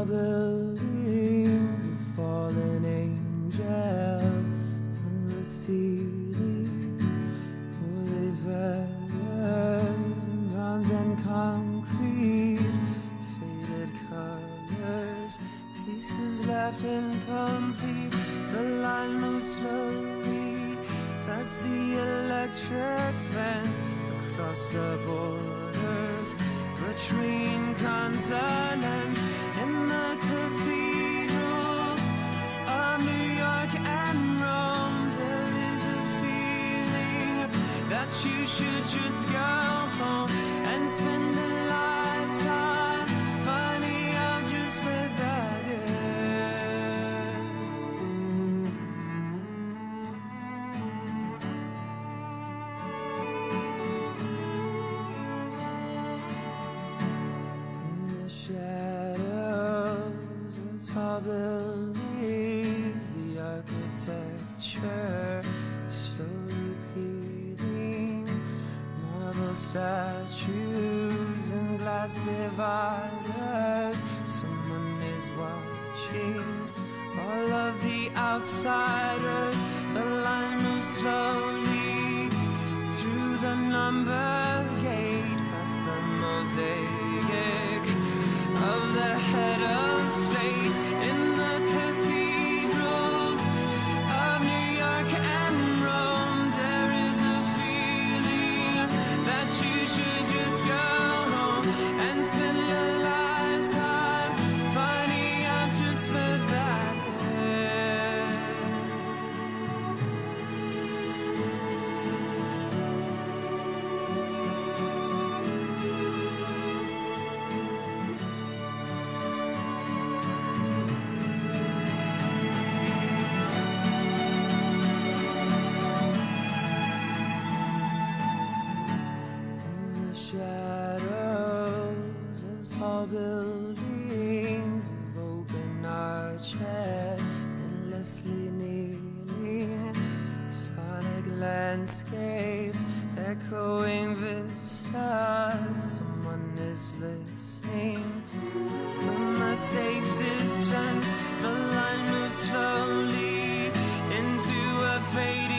tall buildings of fallen angels on the ceilings, boulevards and bronze and concrete, faded colors, pieces left incomplete. The line moves slowly past the electric fence, across the borders between continents. In the cathedrals of New York and Rome, there is a feeling that you should just go home and spend a lifetime finding out just where that shadows of tall buildings, the architecture is slowly peeling. Marble statues and glass dividers. Someone is watching all of the outsiders. The line moves slowly through the number gate, past the mosaic of the head of state. In the cathedrals of New York and Rome, there is a feeling that you should just go home and spend a lifetime finding out just where that shadows of tall buildings of open arches, endlessly kneeling, sonic landscapes, echoing vistas. Someone is listening from a safe distance. The line moves slowly into a fading